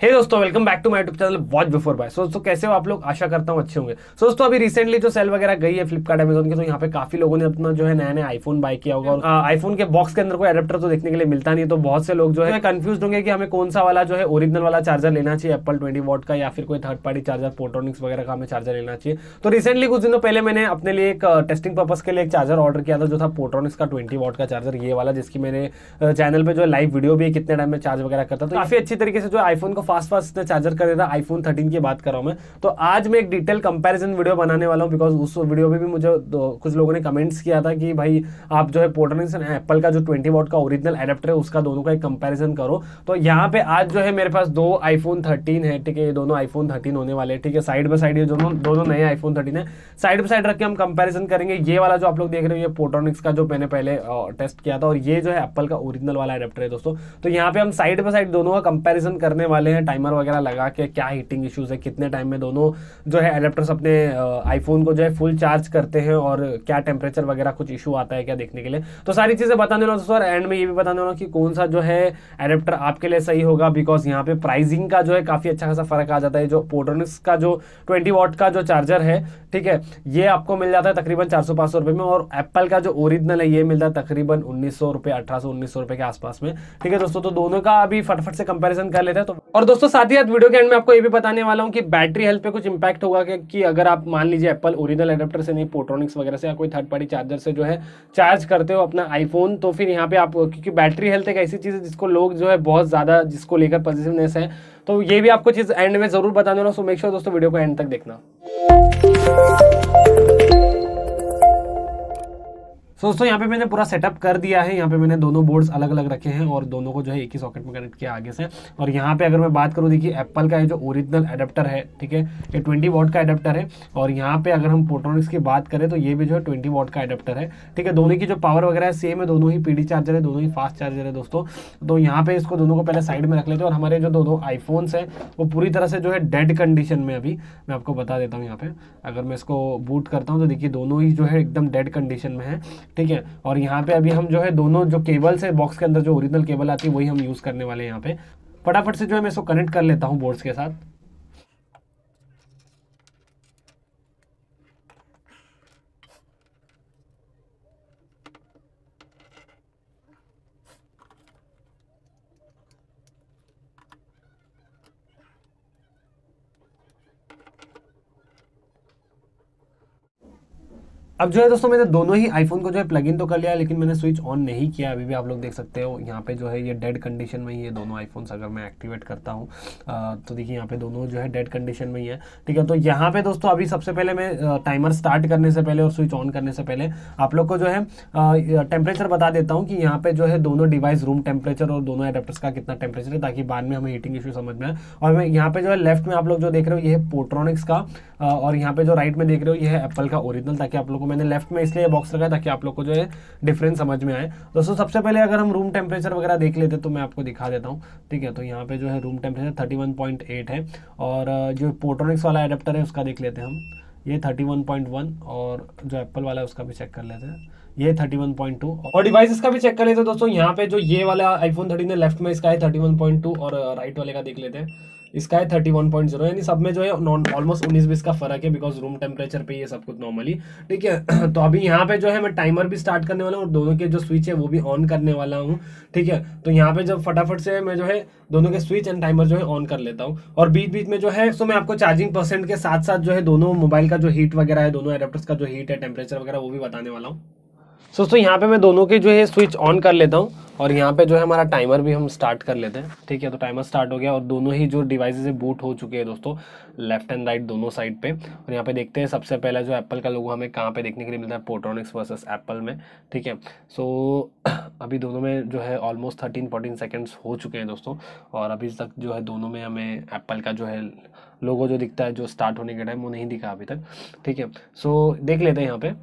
हे दोस्तों, welcome back to my YouTube channel watch before buy. दोस्तों कैसे हो आप लोग? आशा करता हूँ अच्छे होंगे। दोस्तों अभी रिसेंटली जो सेल वगैरह गई है फ्लिपकार्ट अमेजोन की, तो यहाँ पे काफी लोगों ने अपना जो है नया नया आईफोन बाय किया होगा। और आईफोन के बॉक्स के अंदर कोई एडेप्टर तो देखने के लिए मिलता नहीं है, तो बहुत से लोग जो है कंफ्यूज होंगे कि हमें कौन सा वाला जो है ओरिजिनल वाला चार्जर लेना चाहिए, एप्पल 20 वॉट का या फिर कोई थर्ड पार्टी चार्जर पोर्ट्रॉनिक्स वगैरह का हमें चार्जर लेना चाहिए। तो रिसेंटली कुछ दिनों पहले मैंने अपने लिए एक टेस्टिंग पर्पज के लिए एक चार्जर ऑर्डर किया था, जो था पोर्ट्रॉनिक्स का 20 वॉट का चार्जर, ये वाला, जिसकी मैंने चैनल पे जो लाइव वीडियो भी कितने टाइम में चार्ज वगैरह करता, तो काफी अच्छी तरीके से जो आईफोन को फास्ट फास्ट चार्जर कर देता। आईफोन 13 की बात कर रहा हूं मैं। तो आज मैं एक डिटेल कंपैरिजन वीडियो बनाने वाला हूं, बिकॉज उस वीडियो में भी मुझे कुछ लोगों ने कमेंट्स किया था कि भाई आप जो है पोर्ट्रॉनिक्स एंड एप्पल का जो 20 वॉट का ओरिजिनल एडेप्टर है उसका दोनों का एक कंपैरिजन करो। तो यहाँ पे आज जो है मेरे पास दो आईफोन 13 है, ठीक है, ये दोनों आईफोन 13 होने वाले हैं, ठीक है, साइड बाय साइड, ये दोनों दोनों नए आईफोन 13 है, साइड बाय साइड रख के हम कंपैरिजन करेंगे। ये वाला जो आप लोग देख रहे हो ये पोर्ट्रॉनिक्स का जो मैंने पहले टेस्ट किया था, और ये जो है एप्पल का ओरिजिनल वाला एडेप्टर है दोस्तों। तो यहाँ पे हम साइड बाय साइड दोनों का कंपैरिजन करने वाले हैं, टाइमर वगैरह लगा के क्या हीटिंग इश्यूज है, कितने टाइम में दोनों जो है एडेप्टर्स अपने आईफोन को जो है फुल चार्ज करते हैं, और क्या टेम्परेचर वगैरह कुछ इशू आता है क्या देखने के लिए। तो सारी चीजें बताने वाला दोस्तों, और एंड में ये भी बताने वाला कि कौन सा जो है एडेप्टर आपके लिए सही होगा, बिकॉज यहाँ पे प्राइसिंग का जो है काफी अच्छा खासा फर्क आ जाता है। जो पोर्ट्रॉनिक्स का जो 20 वॉट का जो चार्जर है, ठीक है, ये आपको मिल जाता है तकरीबन 400-500 रुपए में, और एप्पल का जो ओरिजिनल है ये मिलता है तकरीबन 1900 रुपए, 1800-1900 रुपए के आसपास में, ठीक है दोस्तों। तो दोनों का अभी फटाफट से कंपैरिजन कर लेते हैं। तो और दोस्तों साथ ही साथ वीडियो के एंड में आपको ये भी बताने वाला हूं कि बैटरी हेल्थ पे कुछ इंपैक्ट होगा कि अगर आप मान लीजिए एप्पल ओरिजिनल एडेप्टर से नहीं, पोर्ट्रॉनिक्स वगैरह से या कोई थर्ड पार्टी चार्जर से जो है चार्ज करते हो अपना आईफोन, तो फिर यहाँ पे आप, क्योंकि बैटरी हेल्थ एक ऐसी चीज है जिसको लोग जो है बहुत ज्यादा, जिसको लेकर पॉजिटिवनेस है, तो ये भी आपको चीज एंड में जरूर बताने वाला हूं। सो मेक श्योर दोस्तों वीडियो को एंड तक देखना। दोस्तों यहाँ पे मैंने पूरा सेटअप कर दिया है। यहाँ पे मैंने दोनों बोर्ड्स अलग अलग रखे हैं और दोनों को जो है एक ही सॉकेट में कनेक्ट किया आगे से। और यहाँ पे अगर मैं बात करूँ, देखिए एप्पल का ये जो ओरिजिनल एडेप्टर है, ठीक है, ये 20 वॉट का एडेप्टर है। और यहाँ पे अगर हम पोर्ट्रॉनिक्स की बात करें तो ये भी जो है 20 वॉट का एडेप्टर है, ठीक है। दोनों की जो पावर वगैरह है सेम है, दोनों ही पीडी चार्जर है, दोनों ही फास्ट चार्जर है दोस्तों। तो यहाँ पे इसको दोनों को पहले साइड में रख लेते हैं। और हमारे जो दोनों आईफोन्स है वो पूरी तरह से जो है डेड कंडीशन में, अभी मैं आपको बता देता हूँ। यहाँ पे अगर मैं इसको बूट करता हूँ तो देखिए दोनों ही जो है एकदम डेड कंडीशन में है, ठीक है। और यहाँ पे अभी हम जो है दोनों जो केबल्स है बॉक्स के अंदर, जो ओरिजिनल केबल आती है वही हम यूज करने वाले हैं। यहाँ पे फटाफट से जो है मैं इसको कनेक्ट कर लेता हूँ बोर्ड्स के साथ। अब जो है दोस्तों मैंने दोनों ही आईफोन को जो है प्लग इन तो कर लिया, लेकिन मैंने स्विच ऑन नहीं किया। अभी भी आप लोग देख सकते हो यहाँ पे जो है ये डेड कंडीशन में ही है दोनों आईफोन्स। अगर मैं एक्टिवेट करता हूँ तो देखिए यहाँ पे दोनों जो है डेड कंडीशन में ही है, ठीक है। तो यहाँ पे दोस्तों अभी सबसे पहले मैं टाइमर स्टार्ट करने से पहले और स्विच ऑन करने से पहले आप लोग को जो है टेम्परेचर बता देता हूँ कि यहाँ पे जो है दोनों डिवाइस रूम टेम्परेचर और दोनों एडेप्टर्स का कितना टेम्परेचर है, ताकि बाद में हमें हीटिंग इशू समझ में आए। और मैं यहाँ पे जो है लेफ्ट में आप लोग जो देख रहे हो ये है पोर्ट्रॉनिक्स का, और यहाँ पे जो राइट में देख रहे हो ये है एप्पल का ओरिजिनल, ताकि आप लोग को, मैंने लेफ्ट में इसलिए बॉक्स लगाया ताकि आप लोग को जो है डिफरेंस समझ में आए। दोस्तों सबसे पहले अगर हम रूम टेम्परेचर वगैरह देख लेते तो मैं आपको दिखा देता हूँ, ठीक है। तो यहाँ पे जो है रूम टेम्परेचर 31.8 है, और जो पोर्ट्रॉनिक्स वाला एडेप्टर है उसका देख लेते हैं हम, ये 31.1, और जो एप्पल वाला है उसका भी चेक कर लेते हैं, ये 31.2। और डिवाइसेस का भी चेक कर लेते हैं दोस्तों। यहाँ पे जो ये वाला आईफोन 13 है लेफ्ट में, इसका है 31.2, और राइट वाले का देख लेते हैं, इसका है 31.0। यानी सब में जो है ऑलमोस्ट 19-20 का फर्क है, बिकॉज रूम टेम्परेचर पे ये सब कुछ नॉर्मली, ठीक है। तो अभी यहाँ पे जो है मैं टाइमर भी स्टार्ट करने वाला हूँ, और दोनों के जो स्विच है वो भी ऑन करने वाला हूँ, ठीक है। तो यहाँ पे जब फटाफट से मैं जो है दोनों के स्विच एंड टाइमर जो है ऑन कर लेता हूँ, और बीच बीच में जो है तो मैं आपको चार्जिंग परसेंट के साथ साथ जो है दोनों मोबाइल का जो हीट वगैरह है, दोनों एडेप्टर्स का जो हीट है, टेम्परेचर वगैरह, वो भी बताने वाला हूँ। दोस्तों यहाँ पे मैं दोनों के जो है स्विच ऑन कर लेता हूँ, और यहाँ पे जो है हमारा टाइमर भी हम स्टार्ट कर लेते हैं, ठीक है। तो टाइमर स्टार्ट हो गया, और दोनों ही जो डिवाइसेस है बूट हो चुके हैं दोस्तों, लेफ्ट एंड राइट दोनों साइड पे। और यहाँ पे देखते हैं सबसे पहला जो एप्पल का लोगो हमें कहाँ पे देखने के लिए मिलता है, पोर्ट्रॉनिक्स वर्सेस एप्पल में, ठीक है। सो अभी दोनों में जो है ऑलमोस्ट 13-14 सेकेंड्स हो चुके हैं दोस्तों, और अभी तक जो है दोनों में हमें एप्पल का जो है लोगो जो दिखता है जो स्टार्ट होने के टाइम, वो नहीं दिखा अभी तक, ठीक है। सो देख लेते हैं यहाँ पे।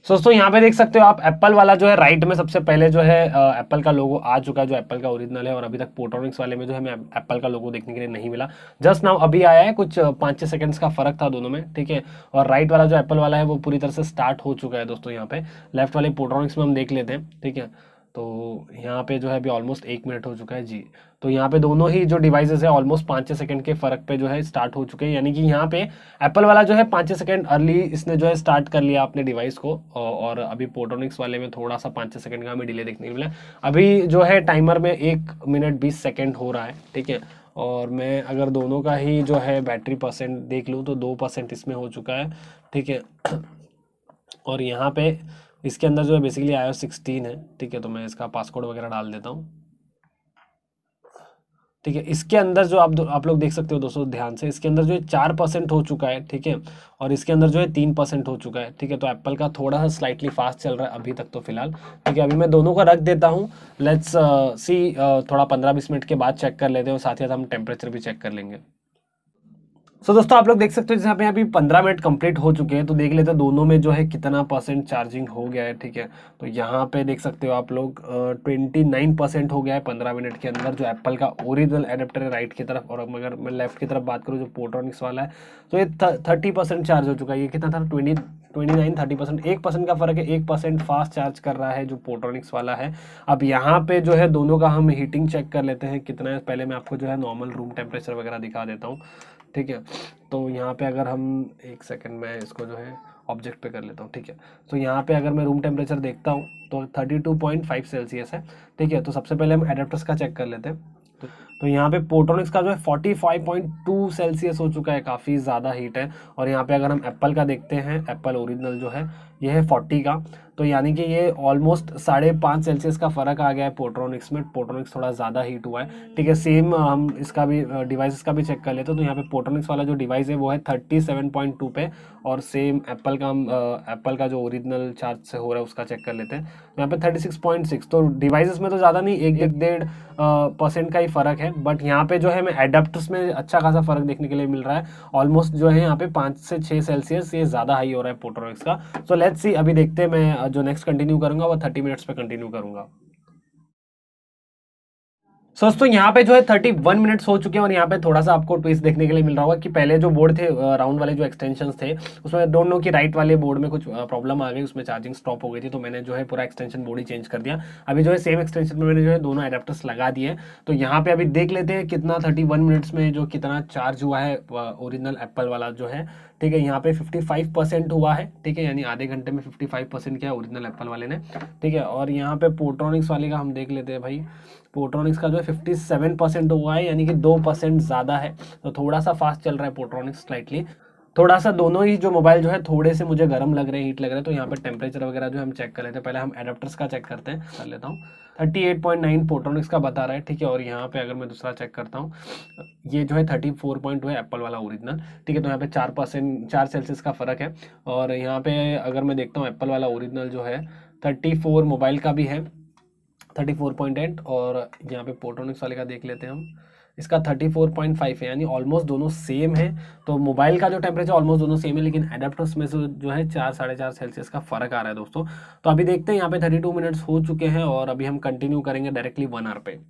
दोस्तों यहाँ पे देख सकते हो आप एप्पल वाला जो है राइट में सबसे पहले जो है एप्पल का लोगो आ चुका है, जो एप्पल का ओरिजिनल है। और अभी तक पोर्ट्रॉनिक्स वाले में जो है हमें एप्पल का लोगो देखने के लिए नहीं मिला, जस्ट नाउ अभी आया है, कुछ 5-6 सेकंड्स का फर्क था दोनों में, ठीक है। और राइट वाला जो एप्पल वाला है वो पूरी तरह से स्टार्ट हो चुका है दोस्तों। यहाँ पे लेफ्ट वाले पोर्ट्रॉनिक्स में हम देख लेते हैं, ठीक है। तो यहाँ पे जो है अभी ऑलमोस्ट 1 मिनट हो चुका है जी। तो यहाँ पे दोनों ही जो डिवाइसेस है ऑलमोस्ट 5-6 सेकंड के फर्क पे जो है स्टार्ट हो चुके हैं, यानी कि यहाँ पे एप्पल वाला जो है 5-6 सेकंड अर्ली इसने जो है स्टार्ट कर लिया अपने डिवाइस को। और अभी पोर्ट्रॉनिक्स वाले में थोड़ा सा 5-6 सेकंड का हमें डिले देखने को मिला। अभी जो है टाइमर में 1 मिनट 20 सेकंड हो रहा है, ठीक है। और मैं अगर दोनों का ही जो है बैटरी परसेंट देख लूँ तो 2% इसमें हो चुका है, ठीक है। और यहाँ पे इसके अंदर जो है बेसिकली iOS 16 है, ठीक है। तो मैं इसका पासकोड वगैरह डाल देता हूँ, ठीक है। इसके अंदर जो आप लोग देख सकते हो दोस्तों ध्यान से, इसके अंदर जो है 4% हो चुका है, ठीक है। और इसके अंदर जो है 3% हो चुका है, ठीक है। तो एप्पल का थोड़ा सा स्लाइटली फास्ट चल रहा है अभी तक तो फिलहाल, ठीक है। अभी मैं दोनों का रख देता हूँ, लेट्स सी, थोड़ा 15-20 मिनट के बाद चेक कर लेते हैं, और साथ ही साथ हम टेम्परेचर भी चेक कर लेंगे। दोस्तों आप लोग देख सकते हो जहाँ पे अभी 15 मिनट कंप्लीट हो चुके हैं, तो देख लेते हैं दोनों में जो है कितना परसेंट चार्जिंग हो गया है, ठीक है। तो यहाँ पे देख सकते हो आप लोग 29% हो गया है 15 मिनट के अंदर, जो एप्पल का ओरिजिनल एडेप्टर है राइट की तरफ। और अगर मैं लेफ्ट की तरफ बात करूँ जो पोर्ट्रॉनिक्स वाला है, तो ये 30% चार्ज हो चुका है। ये कितना था, 29-30%, 1% का फर्क है, 1% फास्ट चार्ज कर रहा है जो पोर्ट्रॉनिक्स वाला है। अब यहाँ पे जो है दोनों का हम हीटिंग चेक कर लेते हैं कितना है। पहले मैं आपको जो है नॉर्मल रूम टेम्परेचर वगैरह दिखा देता हूँ, ठीक है। तो यहाँ पे अगर हम 1 सेकंड में इसको जो है ऑब्जेक्ट पे कर लेता हूँ, ठीक है। तो यहाँ पे अगर मैं रूम टेम्परेचर देखता हूँ तो 32.5 सेल्सियस है, ठीक है। तो सबसे पहले हम एडेप्टर्स का चेक कर लेते हैं। तो यहाँ पे पोर्ट्रॉनिक्स का जो है 45.2 सेल्सियस हो चुका है, काफ़ी ज़्यादा हीट है। और यहाँ पे अगर हम एप्पल का देखते हैं, एप्पल ओरिजिनल जो है ये है 40 का, तो यानी कि ये ऑलमोस्ट 5.5 सेल्सियस का फ़र्क आ गया है पोर्ट्रॉनिक्स में। पोर्ट्रॉनिक्स थोड़ा ज़्यादा हीट हुआ है, ठीक है। सेम हम इसका भी डिवाइस का भी चेक कर लेते हैं। तो यहाँ पे पोर्ट्रॉनिक्स वाला जो डिवाइस है वो है 37.2 पे, और सेम एप्पल का हम एप्पल का जो ओरिजिनल चार्ज से हो रहा है उसका चेक कर लेते हैं। तो यहाँ पे 36.6, तो डिवाइसेस में तो ज़्यादा नहीं, 1-1.5% का ही फ़र्क है। बट यहाँ पे जो है हमें एडेप्टर्स में अच्छा खासा फ़र्क देखने के लिए मिल रहा है। ऑलमोस्ट जो है यहाँ पे 5 से 6 सेल्सियस ये ज़्यादा हाई हो रहा है पोर्ट्रॉनिक्स का। सो लेट्स सी, अभी देखते हैं। मैं जो नेक्स्ट कंटिन्यू करूँगा वो 30 मिनट्स पे कंटिन्यू करूँगा। दोस्तों यहाँ पे जो है 31 मिनट्स हो चुके हैं, और यहाँ पे थोड़ा सा आपको ट्विस्ट देखने के लिए मिल रहा होगा कि पहले जो बोर्ड थे राउंड वाले जो एक्सटेंशंस थे, उसमें डोंट नो कि राइट वाले बोर्ड में कुछ प्रॉब्लम आ गई, उसमें चार्जिंग स्टॉप हो गई थी। तो मैंने जो है पूरा एक्सटेंशन बोर्ड ही चेंज कर दिया। अभी जो है सेम एक्सटेंशन में मैंने जो है दोनों एडेप्टर्स लगा दिए। तो यहाँ पे अभी देख लेते हैं कितना 31 मिनट्स में जो कितना चार्ज हुआ है ओरिजिनल एप्पल वाला जो है, ठीक है। यहाँ पे 55% हुआ है, ठीक है। यानी आधे घंटे में 55% किया ओरिजिनल एप्पल वाले ने, ठीक है। और यहाँ पे पोर्ट्रॉनिक्स वाले का हम देख लेते हैं भाई। पोर्ट्रॉनिक्स का जो है 57% हुआ है, यानी कि 2% ज़्यादा है। तो थोड़ा सा फास्ट चल रहा है पोर्ट्रॉनिक्स स्लाइटली। थोड़ा सा दोनों ही जो मोबाइल जो है थोड़े से मुझे गर्म लग रहे हैं, हीट लग रहे हैं। तो यहाँ पे टेम्परेचर वगैरह जो हम चेक कर लेते हैं। पहले हम एडेप्टर्स का चेक करते हैं, कर लेता हूँ। 38.9 पोर्ट्रॉनिक्स का बता रहा है, ठीक है। और यहाँ पे अगर मैं दूसरा चेक करता हूँ, ये जो है 34.2 है एप्पल वाला ओरिजिनल, ठीक है। तो यहाँ पे 4 सेल्सियस का फ़र्क है। और यहाँ पे अगर मैं देखता हूँ एप्पल वाला ओरिजिनल जो है 34 मोबाइल का भी है, 34.8। और यहाँ पे पोर्ट्रॉनिक्स वाले का देख लेते हैं हम, इसका 34.5 है, यानी ऑलमोस्ट दोनों सेम है। तो मोबाइल का जो टेम्परेचर ऑलमोस्ट दोनों सेम है, लेकिन एडेप्टर्स में से जो है 4-4.5 सेल्सियस का फर्क आ रहा है दोस्तों। तो अभी देखते हैं, यहाँ पे 32 मिनट्स हो चुके हैं, और अभी हम कंटिन्यू करेंगे डायरेक्टली 1 आवर पे।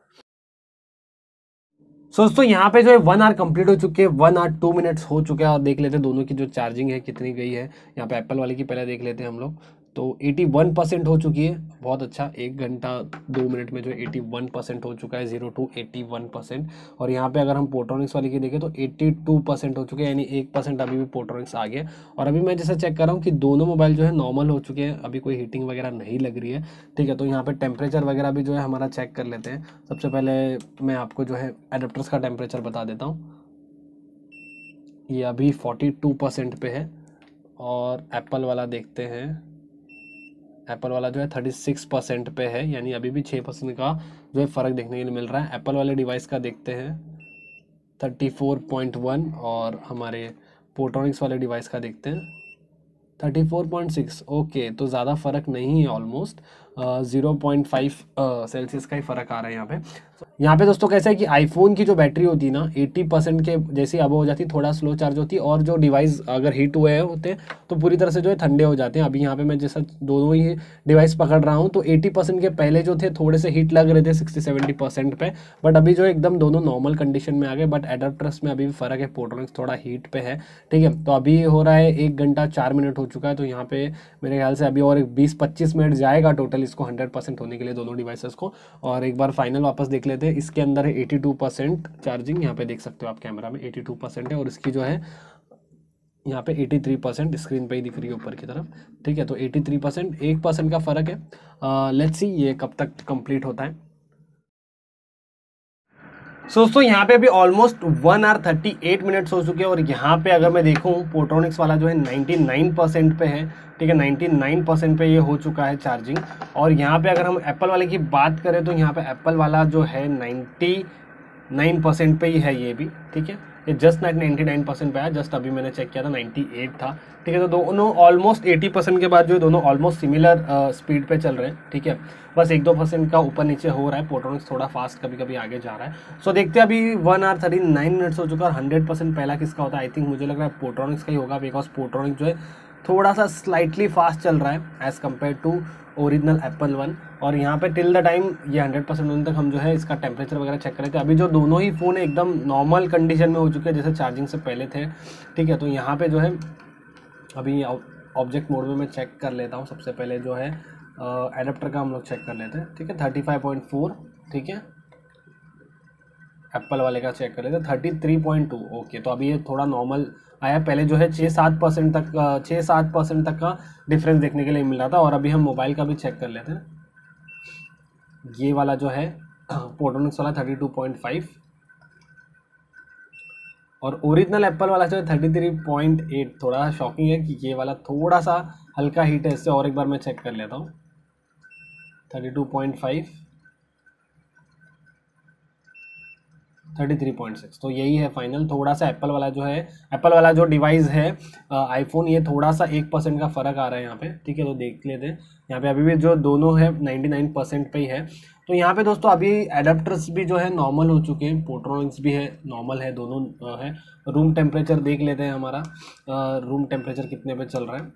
दोस्तों यहाँ पे जो है 1 आवर कंप्लीट हो चुके हैं, 1 आवर 2 मिनट्स हो चुके हैं। और देख लेते हैं दोनों की जो चार्जिंग है कितनी गई है। यहाँ पे एप्पल वाले की पहले देख लेते हैं हम लोग। तो 81% हो चुकी है, बहुत अच्छा। 1 घंटा 2 मिनट में जो 81% हो चुका है, 0 to 81%। और यहाँ पे अगर हम पोर्ट्रॉनिक्स वाले की देखें तो 82% हो चुके हैं, यानी 1% अभी भी पोर्ट्रॉनिक्स आ गया। और अभी मैं जैसे चेक कर रहा हूँ कि दोनों मोबाइल जो है नॉर्मल हो चुके हैं, अभी कोई हीटिंग वगैरह नहीं लग रही है, ठीक है। तो यहाँ पे टेम्परेचर वगैरह भी जो है हमारा चेक कर लेते हैं। सबसे पहले मैं आपको जो है एडेप्टर्स का टेम्परेचर बता देता हूँ। ये अभी 42% पे है। और एप्पल वाला देखते हैं, एप्पल वाला जो है 36% पे है, यानी अभी भी 6% का जो है फ़र्क देखने के लिए मिल रहा है। एप्पल वाले डिवाइस का देखते हैं 34.1, और हमारे पोर्ट्रॉनिक्स वाले डिवाइस का देखते हैं 34.6। ओके, तो ज़्यादा फ़र्क नहीं है ऑलमोस्ट। 0.5 सेल्सियस का ही फ़र्क आ रहा है यहाँ पे। यहाँ पे दोस्तों कैसा है कि आईफोन की जो बैटरी होती है ना 80% के जैसे अब हो जाती है, थोड़ा स्लो चार्ज होती है, और जो डिवाइस अगर हीट हुए होते हैं तो पूरी तरह से जो है ठंडे हो जाते हैं। अभी यहाँ पे मैं जैसा दोनों ही डिवाइस पकड़ रहा हूँ तो 80% के पहले जो थे थोड़े से हीट लग रहे थे 60-70% पे, बट अभी जो एकदम दोनों नॉर्मल कंडीशन में आ गए। बट एडाप्टर्स में अभी भी फ़र्क है, पोर्ट्रॉनिक्स थोड़ा हीट पे है, ठीक है। तो अभी हो रहा है 1 घंटा 4 मिनट हो चुका है, तो यहाँ पे मेरे ख्याल से अभी और 20-25 मिनट जाएगा टोटल इसको 100% होने के लिए दोनों डिवाइसेस को। और एक बार फाइनल वापस देख लेते हैं। इसके अंदर है 82% चार्जिंग, यहाँ पे देख सकते हो आप कैमरा में 82% है, और इसकी जो है यहाँ पे 83% स्क्रीन पे ही दिख रही है ऊपर की तरफ, ठीक है। तो 83%, 1% का फ़र्क है। लेट्स सी ये कब तक कंप्लीट होता है। दोस्तों यहाँ पे अभी ऑलमोस्ट 1 आवर 38 मिनट्स हो चुके हैं, और यहाँ पे अगर मैं देखूँ पोर्ट्रॉनिक्स वाला जो है 99% पे है, ठीक है। 99% पे ये हो चुका है चार्जिंग। और यहाँ पे अगर हम एप्पल वाले की बात करें तो यहाँ पे एप्पल वाला जो है 99% पे ही है ये भी, ठीक है। ये जस्ट 99% पे आया, जस्ट अभी मैंने चेक किया था 98 था, ठीक है। तो दोनों ऑलमोस्ट 80% के बाद जो है दोनों ऑलमोस्ट सिमिलर स्पीड पे चल रहे हैं, ठीक है। बस 1-2% का ऊपर नीचे हो रहा है, पोर्ट्रॉनिक्स थोड़ा फास्ट कभी कभी आगे जा रहा है। सो देखते हैं, अभी 1 आवर 39 मिनट्स हो चुका है। 100% पहला किसका होता है? आई थिंक मुझे लग रहा है पोर्ट्रॉनिक्स का ही होगा, बिकॉज पोर्ट्रॉनिक्स जो है थोड़ा सा स्लाइटली फास्ट चल रहा है as compare to original Apple one. और यहाँ पे टिल द टाइम ये 100% होने तक हम जो है इसका टेम्परेचर वगैरह चेक कर रहे थे। अभी जो दोनों ही फ़ोन एकदम नॉर्मल कंडीशन में हो चुके हैं जैसे चार्जिंग से पहले थे, ठीक है। तो यहाँ पे जो है अभी ऑब्जेक्ट मोड में मैं चेक कर लेता हूँ। सबसे पहले जो है एडाप्टर का हम लोग चेक कर लेते हैं, ठीक है। 35.4, ठीक है। एप्पल वाले का चेक कर लेते हैं 33.2, ओके। तो अभी ये थोड़ा नॉर्मल आया, पहले जो है 6-7% तक का डिफरेंस देखने के लिए मिल रहा था। और अभी हम मोबाइल का भी चेक कर लेते हैं। ये वाला जो है पोर्ट्रॉनिक्स वाला 32.5, और ओरिजिनल एप्पल वाला जो है 33.8। थोड़ा शॉकिंग है कि ये वाला थोड़ा सा हल्का हीट है इससे। और एक बार मैं चेक कर लेता हूँ 32.5, 33.6। तो यही है फाइनल। थोड़ा सा एप्पल वाला जो है, एप्पल वाला जो डिवाइस है आईफोन, ये थोड़ा सा 1% का फ़र्क आ रहा है यहाँ पे, ठीक है। तो देख लेते हैं यहाँ पे अभी भी जो दोनों है 99% पे ही है। तो यहाँ पे दोस्तों अभी एडाप्टर्स भी जो है नॉर्मल हो चुके हैं, पोर्ट्रॉनिक्स भी है नॉर्मल है, दोनों है। रूम टेम्परेचर देख लेते हैं हमारा, रूम टेम्परेचर कितने पे चल रहा है,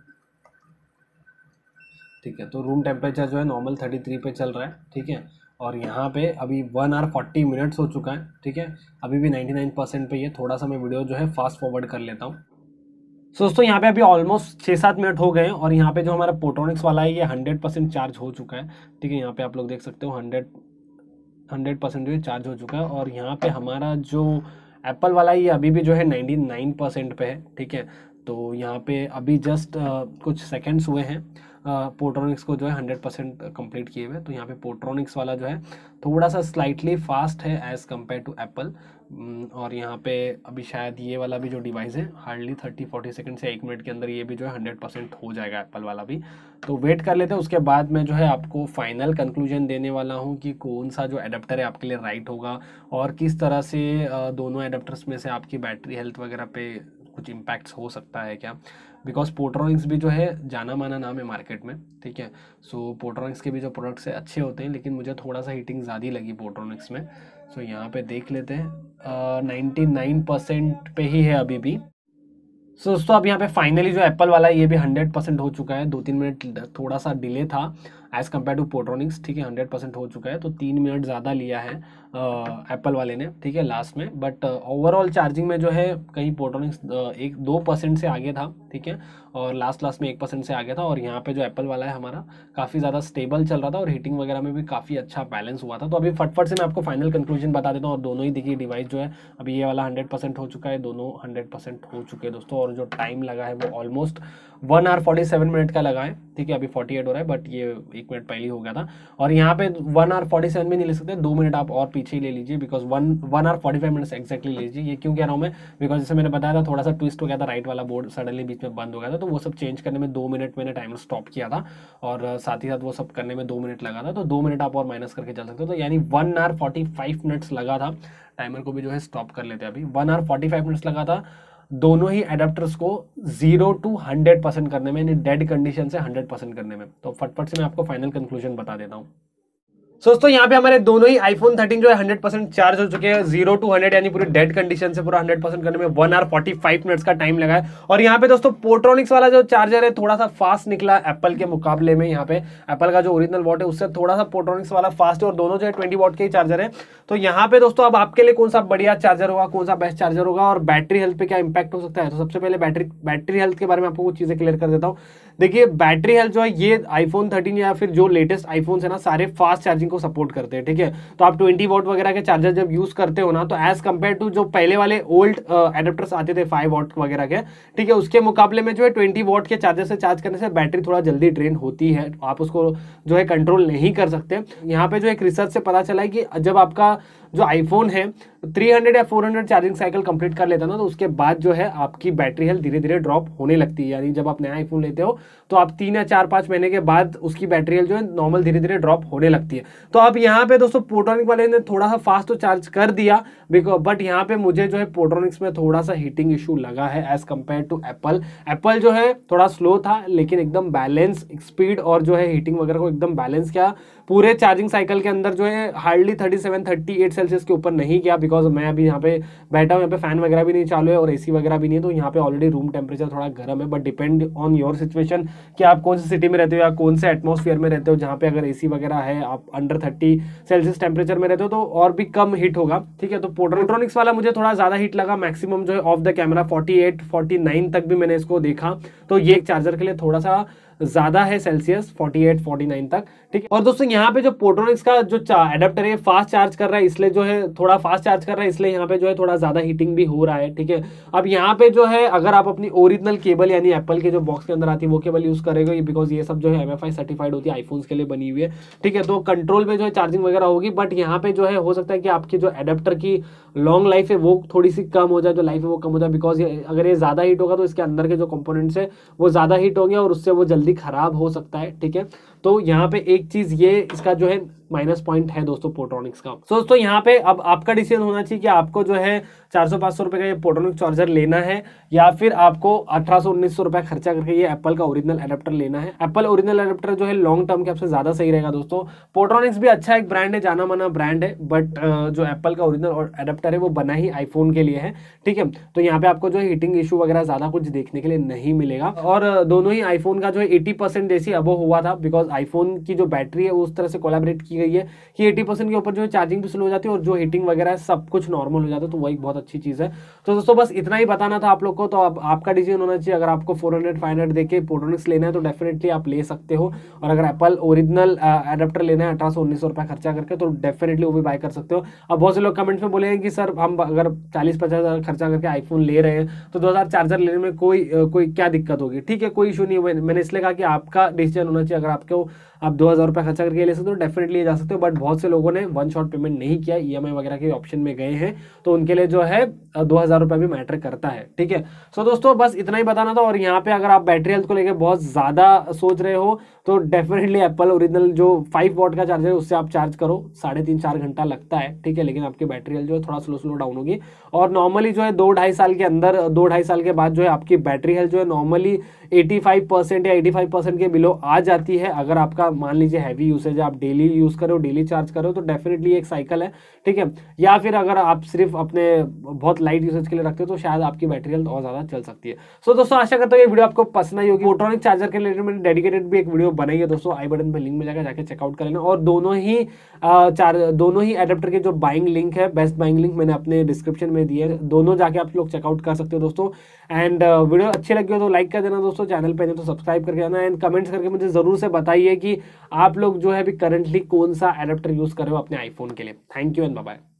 ठीक है। तो रूम टेम्परेचर जो है नॉर्मल 33 पे चल रहा है, ठीक है। और यहाँ पे अभी 1 आवर 40 मिनट्स हो चुका है, ठीक है। अभी भी 99% पे ही है। थोड़ा सा मैं वीडियो जो है फास्ट फॉरवर्ड कर लेता हूँ। सो दोस्तों यहाँ पे अभी ऑलमोस्ट 6-7 मिनट हो गए हैं, और यहाँ पे जो हमारा पोर्ट्रॉनिक्स वाला है ये 100% चार्ज हो चुका है, ठीक है। यहाँ पे आप लोग देख सकते हो 100% जो है चार्ज हो चुका है। और यहाँ पे हमारा जो एप्पल वाला है ये अभी भी जो है 99% पे है, ठीक है। तो यहाँ पे अभी जस्ट कुछ सेकंड्स हुए हैं पोर्ट्रॉनिक्स को जो है 100% कंप्लीट किए हुए। तो यहाँ पे पोर्ट्रॉनिक्स वाला जो है थोड़ा सा स्लाइटली फास्ट है एज़ कम्पेयर टू एप्पल। और यहाँ पे अभी शायद ये वाला भी जो डिवाइस है हार्डली 30-40 सेकंड से 1 मिनट के अंदर ये भी जो है 100% हो जाएगा एप्पल वाला भी। तो वेट कर लेते हैं, उसके बाद मैं जो है आपको फाइनल कंक्लूजन देने वाला हूँ कि कौन सा जो एडाप्टर है आपके लिए राइट होगा, और किस तरह से दोनों एडाप्टर्स में से आपकी बैटरी हेल्थ वगैरह पे कुछ इम्पैक्ट्स हो सकता है क्या। बिकॉज पोर्ट्रॉनिक्स भी जो है जाना माना नाम है मार्केट में, ठीक है। सो पोर्ट्रॉनिक्स के भी जो प्रोडक्ट्स है अच्छे होते हैं, लेकिन मुझे थोड़ा सा हीटिंग ज़्यादा लगी पोर्ट्रॉनिक्स में। सो यहाँ पे देख लेते हैं 99% पे ही है अभी भी। सो दोस्तों अब यहाँ पे फाइनली जो एप्पल वाला है ये भी 100% हो चुका है। 2-3 मिनट थोड़ा सा डिले था एज़ कम्पेयर टू पोर्ट्रॉनिक्स, ठीक है। 100% हो चुका है, तो 3 मिनट ज़्यादा लिया है एप्पल वाले ने, ठीक है, लास्ट में। बट ओवरऑल चार्जिंग में जो है कहीं पोर्ट्रॉनिक्स 1-2% से आगे था, ठीक है। और लास्ट में 1% से आगे था। और यहाँ पे जो एप्पल वाला है हमारा काफ़ी ज़्यादा स्टेबल चल रहा था, और हीटिंग वगैरह में भी काफ़ी अच्छा बैलेंस हुआ था। तो अभी फटफट से मैं आपको फाइनल कंक्लूजन बता देता हूँ। और दोनों ही देखिए डिवाइस जो है अभी ये वाला 100% हो चुका है, दोनों 100% हो चुके हैं दोस्तों। और जो टाइम लगा है वो ऑलमोस्ट 1 आवर 47 मिनट का लगा है, ठीक है। अभी 48 हो रहा है, बट ये 1 मिनट पहले ही हो गया था। और यहाँ पे 1 आवर 47 में नहीं ले सकते, 2 मिनट आप और पीछे ही ले लीजिए, बिकॉज 1 आवर 45 मिनट्स एक्जैक्टली लीजिए। ये क्यों कह रहा हूँ मैं, बिकॉज जैसे मैंने बताया था थोड़ा सा ट्विस्ट हो गया था, राइट वाला बोर्ड सडनली बीच में बंद हो गया था, तो वो सब चेंज करने में 2 मिनट मैंने टाइमर स्टॉप किया था। और साथ ही साथ वो सब करने में 2 मिनट लगा था, तो 2 मिनट आप और माइनस करके चल सकते हो। तो यानी 1 आवर 45 मिनट्स लगा था। टाइमर को भी जो है स्टॉप कर लेते हैं। अभी 1 आवर 45 मिनट्स लगा था दोनों ही एडाप्टर्स को 0 to 100% करने में, यानी डेड कंडीशन से 100% करने में। तो फटफट से मैं आपको फाइनल कंक्लूजन बता देता हूँ। दोस्तों यहाँ पे हमारे दोनों ही iPhone 13 जो है 100% चार्ज हो चुके हैं, 0 to 100 यानी पूरी डेड कंडीशन से पूरा 100% करने में 1 hour 45 मिनट्स का टाइम लगा है। और यहाँ पे दोस्तों पोर्ट्रॉनिक्स वाला जो चार्जर है थोड़ा सा फास्ट निकला एप्पल के मुकाबले में। यहाँ पे एप्पल का जो ओरिजिनल वॉट है उससे थोड़ा सा पोर्ट्रॉनिक्स वाला फास्ट है, और दोनों जो है 20 वॉट के ही चार्जर है। तो यहाँ पे दोस्तों अब आपके लिए कौन सा बढ़िया चार्जर होगा, कौन सा बेस्ट चार्जर होगा, और बैटरी हेल्थ पे क्या इंपैक्ट हो सकता है। तो सबसे पहले बैटरी हेल्थ के बारे में आपको कुछ चीजें क्लियर कर देता हूँ। देखिए बैटरी हेल्थ जो है ये iPhone 13 या फिर जो लेटेस्ट आईफोन है ना, सारे फास्ट चार्जिंग को सपोर्ट करते हैं, ठीक है। तो आप 20 वॉट वगैरह के चार्जर जब यूज करते हो ना, तो एज कंपेयर टू जो पहले वाले ओल्ड एडेप्टर्स आते थे 5 वॉट वगैरह के, ठीक है, उसके मुकाबले में जो है 20 वॉट के चार्जर से चार्ज करने से बैटरी थोड़ा जल्दी ड्रेन होती है, आप उसको जो है कंट्रोल नहीं कर सकते। यहाँ पे जो एक रिसर्च से पता चला है कि जब आपका जो आईफोन है 300 या 400 चार्जिंग साइकिल कंप्लीट कर लेता है ना, तो उसके बाद जो है आपकी बैटरी हेल्थ धीरे धीरे ड्रॉप होने लगती है। यानी जब आप नया आईफोन लेते हो तो आप 3 या 4-5 महीने के बाद उसकी बैटरी हेल्थ जो है नॉर्मल धीरे धीरे ड्रॉप होने लगती है। तो अब यहाँ पे दोस्तों पोर्ट्रॉनिक वाले ने थोड़ा सा फास्ट तो चार्ज कर दिया, बट यहाँ पे मुझे जो है पोर्ट्रॉनिक्स में थोड़ा सा हीटिंग इशू लगा है एज कंपेयर टू एप्पल जो है थोड़ा स्लो था, लेकिन एकदम बैलेंस स्पीड और जो है हीटिंग वगैरह को एकदम बैलेंस किया। पूरे चार्जिंग साइकिल के अंदर जो है हार्डली 37-38 सेल्सियस के ऊपर नहीं गया, बिकॉज मैं अभी यहाँ पे बैठा हूँ, यहाँ पे फैन वगैरह भी नहीं चालू है और एसी वगैरह भी नहीं है, तो यहाँ पे ऑलरेडी रूम टेम्परेचर थोड़ा गर्म है। But depend on your situation कि आप कौन सी सिटी में रहते हो या कौन से एटमॉस्फेयर में रहते हो, जहाँ पे अगर एसी वगैरह है, आप अंडर 30 सेल्सियस टेम्परेचर में रहते हो तो और भी कम हीट होगा, ठीक है। तो पोर्ट्रॉनिक्स वाला मुझे थोड़ा ज्यादा हीट लगा, मैक्सिमम जो है ऑफ द कैमरा 48-49 तक भी मैंने इसको देखा। तो ये एक चार्जर के लिए थोड़ा सा ज्यादा है सेल्सियस, 48-49 तक, ठीक है। और दोस्तों यहाँ पे जो पोर्ट्रॉनिक्स का जो एडेप्टर है फास्ट चार्ज कर रहा है, इसलिए जो है थोड़ा फास्ट चार्ज कर रहा है, इसलिए यहाँ पे जो है थोड़ा ज्यादा हीटिंग भी हो रहा है, ठीक है। अब यहाँ पे जो है अगर आप अपनी ओरिजिनल केबल यानी एप्पल के जो बॉक्स के अंदर आती है वो केबल यूज करेगा, बिकॉज ये सब जो है MFI सर्टिफाइड होती है, आईफोन्स के लिए बनी हुई है, ठीक है। तो कंट्रोल में जो है चार्जिंग वगैरह होगी, बट यहाँ पे जो है हो सकता है कि आपकी जो एडेप्टर की लॉन्ग लाइफ है वो थोड़ी सी कम हो जाए, जो लाइफ है वो कम हो जाए, बिकॉज अगर ये ज्यादा हीट होगा तो इसके अंदर के जो कंपोनेंट्स है वो ज्यादा हीट होंगे और उससे वो जल्दी खराब हो सकता है, ठीक है। तो यहाँ पे एक चीज ये इसका जो है माइनस पॉइंट है दोस्तों पोर्ट्रॉनिक्स का। तो दोस्तों यहाँ पे अब आपका डिसीजन होना चाहिए कि आपको जो है 400-500 रुपए का ये पोर्ट्रॉनिक्स चार्जर लेना है या फिर आपको 1800-1900 रुपए खर्चा करके ये एप्पल का ओरिजिनल एडेप्टर लेना है। एप्पल ओरिजिनल एडेप्टर जो है लॉन्ग टर्म के आपसे ज्यादा सही रहेगा दोस्तों। पोर्ट्रॉनिक्स भी अच्छा एक ब्रांड है, जाना माना ब्रांड है, बट जो एप्पल का ओरिजिनल एडेप्टर है वो बना ही आईफोन के लिए है, ठीक है। तो यहाँ पे आपको जो है हीटिंग इशू वगैरह ज्यादा कुछ देखने के लिए नहीं मिलेगा। और दोनों ही आईफोन का जो है 80% जैसी अबो हुआ था, बिकॉज आईफोन की जो बैटरी है उस तरह से कोलैबोरेट की गई है कि 80% के ऊपर जो है चार्जिंग भी स्लो हो जाती है और जो हीटिंग वगैरह है सब कुछ नॉर्मल हो जाता है। तो वही बहुत अच्छी चीज है। तो दोस्तों बस इतना ही बताना था आप लोग को। तो अब आपका डिसीजन होना चाहिए, अगर आपको 400-500 देके पोर्ट्रॉनिक्स लेना है तो डेफिनेटली आप ले सकते हो, और अगर एप्पल ओरिजिनल एडेप्टर लेना है 1800-1900 रुपए खर्चा करके तो डेफिनेटली वो भी बाय कर सकते हो। अब बहुत से लोग कमेंट्स में बोलेंगे कि सर हम अगर 40-50 हज़ार खर्चा करके आईफोन ले रहे हैं तो 2000 चार्जर लेने में कोई क्या दिक्कत होगी, ठीक है, कोई इशू नहीं है। मैंने इसलिए कहा कि आपका डिसीजन होना चाहिए, अगर आपको आप 2000 रुपये खर्चा करके ले सकते हो डेफिनेटली जा सकते हो। बट बहुत से लोगों ने वन शॉट पेमेंट नहीं किया, EMI वगैरह के ऑप्शन में गए हैं, तो उनके लिए जो है 2000 रुपये भी मैटर करता है, ठीक है। सो दोस्तों बस इतना ही बताना था। और यहाँ पे अगर आप बैटरी हेल्थ को लेकर बहुत ज्यादा सोच रहे हो तो डेफिनेटली एप्पल ओरिजिनल जो 5 वॉट का चार्जर है उससे आप चार्ज करो, 3.5-4 घंटा लगता है, ठीक है, लेकिन आपकी बैटरी हेल्थ जो है थोड़ा स्लो डाउन होगी। और नॉर्मली जो है 2-2.5 साल के अंदर 2-2.5 साल के बाद जो है आपकी बैटरी हेल्थ जो है नॉर्मली 85% या 85% के बिलो आ जाती है। अगर आपका मान लीजिए हैवी यूसेज है, आप डेली यूज करो, डेली चार्ज करो, तो डेफिनेटली एक साइकिल है, ठीक है। या फिर अगर आप सिर्फ अपने बहुत लाइट यूसेज के लिए रखते हो तो शायद आपकी बैटरी हेल्थ और ज्यादा चल सकती है। सो दोस्तों आशा करता हूँ ये वीडियो आपको पसंद आई होगी। पोर्ट्रॉनिक चार्जर के रिलेटेड मैंने डेडिकेटेड भी एक वीडियो बनाई है दोस्तों, आई बटन पे लिंक मिलेगा, जाके चेकआउट कर लेना। और दोनों ही एडेप्टर के जो बाइंग लिंक है, बेस्ट बाइंग लिंक मैंने अपने डिस्क्रिप्शन में दिए है, दोनों जाके आप लोग चेकआउट कर सकते हो दोस्तों। एंड वीडियो अच्छी लगी हो तो लाइक कर देना दोस्तों, चैनल पे नहीं तो सब्सक्राइब करके आना, एंड कमेंट्स करके मुझे जरूर से बताइए कि आप लोग जो है अभी करंटली कौन सा एडेप्टर यूज कर रहे हो अपने आईफोन के लिए। Thank you and bye bye.